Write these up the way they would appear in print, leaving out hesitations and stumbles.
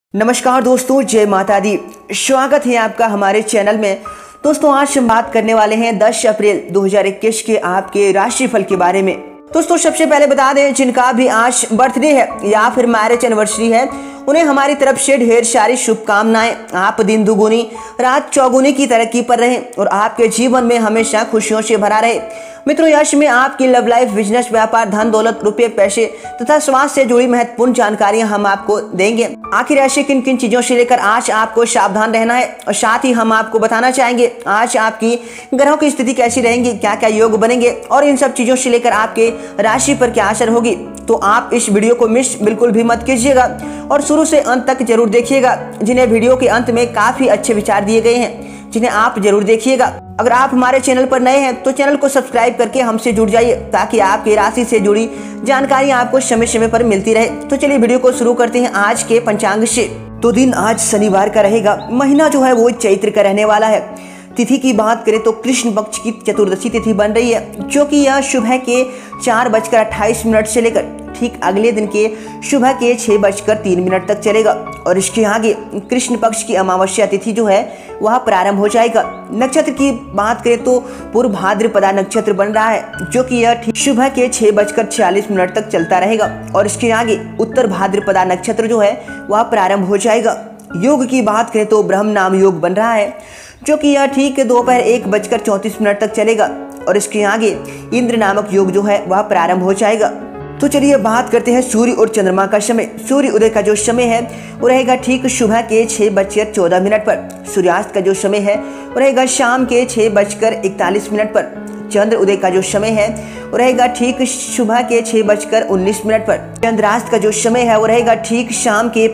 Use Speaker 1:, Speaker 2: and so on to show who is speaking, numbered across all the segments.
Speaker 1: नमस्कार दोस्तों, जय माता दी। स्वागत है आपका हमारे चैनल में। दोस्तों, आज हम बात करने वाले हैं 10 अप्रैल 2021 के आपके राशिफल के बारे में। दोस्तों, सबसे पहले बता दें, जिनका भी आज बर्थडे है या फिर मैरिज एनिवर्सरी है, उन्हें हमारी तरफ से ढेर सारी शुभकामनाएं। आप दिन दुगुनी रात चौगुनी की तरक्की पर रहें और आपके जीवन में हमेशा खुशियों से भरा रहे। मित्रों, यश में आपकी लव लाइफ, बिजनेस, व्यापार, धन दौलत, रुपये, पैसे तथा स्वास्थ्य से जुड़ी महत्वपूर्ण जानकारियां हम आपको देंगे। आखिर ऐसी किन किन चीजों से लेकर आज आपको सावधान रहना है, और साथ ही हम आपको बताना चाहेंगे आज आपकी ग्रहों की स्थिति कैसी रहेंगी, क्या क्या योग बनेंगे और इन सब चीजों से लेकर आपके राशि पर क्या असर होगी। तो आप इस वीडियो को मिस बिल्कुल भी मत कीजिएगा और शुरू से अंत तक जरूर देखिएगा, जिन्हें वीडियो के अंत में काफी अच्छे विचार दिए गए हैं, जिन्हें आप जरूर देखिएगा। अगर आप हमारे चैनल पर नए हैं तो चैनल को सब्सक्राइब करके हमसे जुड़ जाइए, ताकि आपकी राशि से जुड़ी जानकारियां आपको समय समय पर मिलती रहे। तो चलिए वीडियो को शुरू करते हैं आज के पंचांग से। तो दिन आज शनिवार का रहेगा। महीना जो है वो चैत्र का रहने वाला है। तिथि की बात करें तो कृष्ण पक्ष की चतुर्दशी तिथि बन रही है, जो कि यह सुबह के 4:28 से लेकर ठीक अगले दिन के सुबह के 6:03 तक चलेगा। और इसके आगे कृष्ण पक्ष की अमावस्या तिथि जो है वह प्रारंभ हो जाएगा। नक्षत्र की बात करें तो पूर्व भाद्रपदा नक्षत्र बन रहा है, जो कि यह ठीक सुबह के 6:46 तक चलता रहेगा। और इसके आगे उत्तर भाद्रपदा नक्षत्र जो है वह प्रारंभ हो जाएगा। योग की बात करें तो ब्रह्म नाम योग बन रहा है, जो कि यह ठीक दोपहर 1:34 तक चलेगा। और इसके आगे इंद्र नामक योग जो है वह प्रारंभ हो जाएगा। तो चलिए बात करते हैं सूर्य और चंद्रमा का समय। सूर्य उदय का जो समय है वो रहेगा ठीक सुबह के 6:14 पर। सूर्यास्त का जो समय है वो रहेगा शाम के 6:41 पर। चंद्र उदय का जो समय है वो रहेगा ठीक सुबह के 6:19 पर। चंद्रास्त का जो समय है वो रहेगा ठीक शाम के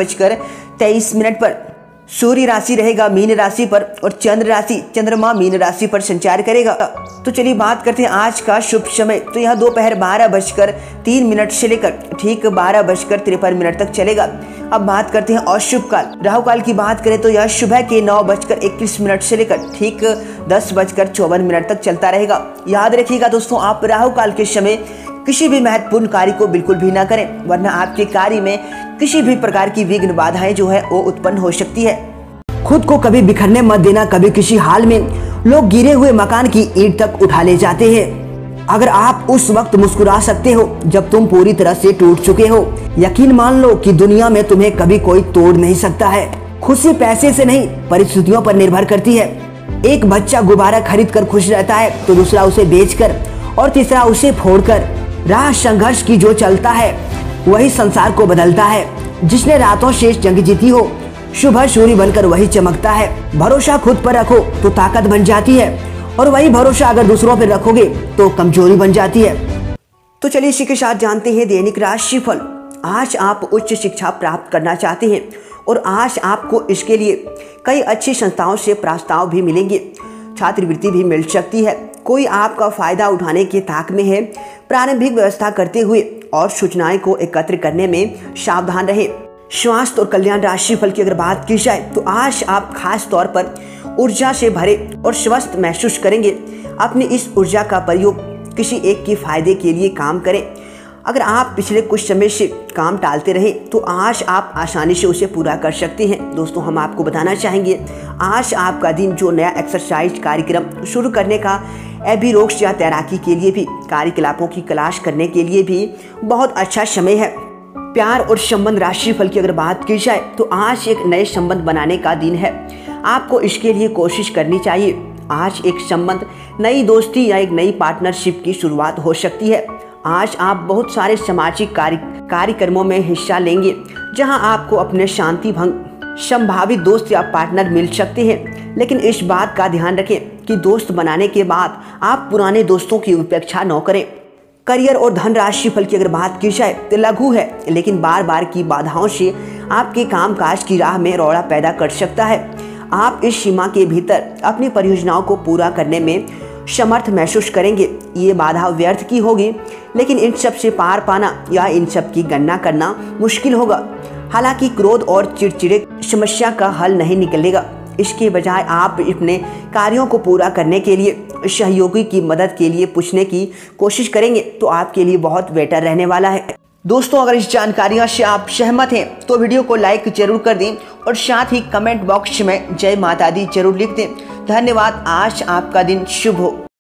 Speaker 1: 5:23 पर। सूर्य राशि रहेगा मीन राशि पर और चंद्रमा मीन राशि पर संचार करेगा। तो चलिए बात करते हैं आज का शुभ समय। तो यह दोपहर 12:03 से लेकर ठीक 12:53 तक चलेगा। अब बात करते हैं अशुभ काल। राहु काल की बात करें तो यह सुबह के 9:21 से लेकर ठीक 10:54 तक चलता रहेगा। याद रखिएगा दोस्तों, आप राहु काल के समय किसी भी महत्वपूर्ण कार्य को बिल्कुल भी ना करें, वरना आपके कार्य में किसी भी प्रकार की विघ्न बाधाएं जो है वो उत्पन्न हो सकती है। खुद को कभी बिखरने मत देना। कभी किसी हाल में लोग गिरे हुए मकान की ईंट तक उठा ले जाते हैं। अगर आप उस वक्त मुस्कुरा सकते हो जब तुम पूरी तरह से टूट चुके हो, यकीन मान लो कि दुनिया में तुम्हें कभी कोई तोड़ नहीं सकता है। खुशी पैसे से नहीं, परिस्थितियों पर निर्भर करती है। एक बच्चा गुब्बारा खरीद कर खुश रहता है तो दूसरा उसे बेचकर और तीसरा उसे फोड़कर। राह संघर्ष की जो चलता है वही संसार को बदलता है। जिसने रातों शेष जंग जीती हो, सुबह सूर्य बनकर वही चमकता है। भरोसा खुद पर रखो तो ताकत बन जाती है, और वही भरोसा अगर दूसरों पर रखोगे तो कमजोरी बन जाती है। तो चलिए इसी के साथ जानते हैं दैनिक राशिफल। आज आप उच्च शिक्षा प्राप्त करना चाहते हैं और आज आपको इसके लिए कई अच्छी संस्थाओं से प्रस्ताव भी मिलेंगे। छात्रवृत्ति भी मिल सकती है। कोई आपका फायदा उठाने के ताक में है। प्रारंभिक व्यवस्था करते हुए और सूचनाएं को एकत्र करने में सावधान रहें। स्वास्थ्य और कल्याण राशिफल की अगर बात की जाए तो आज आप खास तौर पर ऊर्जा से भरे और स्वस्थ महसूस करेंगे। अपनी इस ऊर्जा का प्रयोग किसी एक के फायदे के लिए काम करें। अगर आप पिछले कुछ समय से काम टालते रहे तो आज आप आसानी से उसे पूरा कर सकते हैं। दोस्तों, हम आपको बताना चाहेंगे आज आपका दिन जो नया एक्सरसाइज कार्यक्रम शुरू करने का, एबिरोक्स या तैराकी के लिए भी, कार्यकलापों की तलाश करने के लिए भी बहुत अच्छा समय है। प्यार और संबंध राशिफल की अगर बात की जाए तो आज एक नए संबंध बनाने का दिन है। आपको इसके लिए कोशिश करनी चाहिए। आज एक संबंध, नई दोस्ती या एक नई पार्टनरशिप की शुरुआत हो सकती है। आज आप बहुत सारे सामाजिक कार्यक्रमों में हिस्सा लेंगे, जहां आपको अपने शांति भंग संभावित दोस्त या पार्टनर मिल सकते हैं। लेकिन इस बात का ध्यान रखें कि दोस्त बनाने के बाद आप पुराने दोस्तों की उपेक्षा न करें। करियर और धन राशिफल की अगर बात की जाए तो लघु है, लेकिन बार बार की बाधाओं से आपके कामकाज की राह में रौड़ा पैदा कर सकता है। आप इस सीमा के भीतर अपनी परियोजनाओं को पूरा करने में समर्थ महसूस करेंगे। ये बाधा व्यर्थ की होगी, लेकिन इन सब से पार पाना या इन सब की गणना करना मुश्किल होगा। हालांकि क्रोध और चिड़चिड़े समस्या का हल नहीं निकलेगा। इसके बजाय आप अपने कार्यों को पूरा करने के लिए सहयोगी की मदद के लिए पूछने की कोशिश करेंगे तो आपके लिए बहुत बेटर रहने वाला है। दोस्तों अगर इस जानकारियों से आप सहमत हैं तो वीडियो को लाइक जरूर कर दें और साथ ही कमेंट बॉक्स में जय माता दी जरूर लिख दें। धन्यवाद। आज आपका दिन शुभ हो।